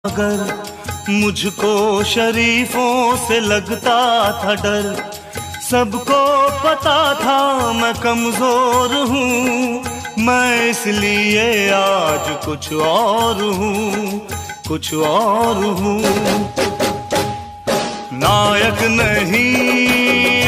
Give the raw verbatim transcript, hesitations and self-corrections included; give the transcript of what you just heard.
अगर मुझको शरीफों से लगता था डर, सबको पता था मैं कमजोर हूँ, मैं इसलिए आज कुछ और हूँ, कुछ और हूँ। नायक नहीं